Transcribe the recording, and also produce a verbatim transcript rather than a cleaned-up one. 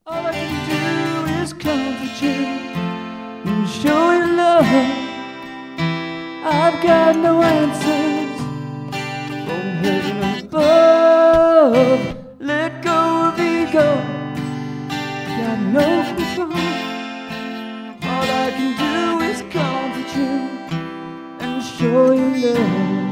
All I can do is comfort you and show you love. I've got no answers from heaven above. Let go of ego, got no control. All I can do is comfort you and show you love.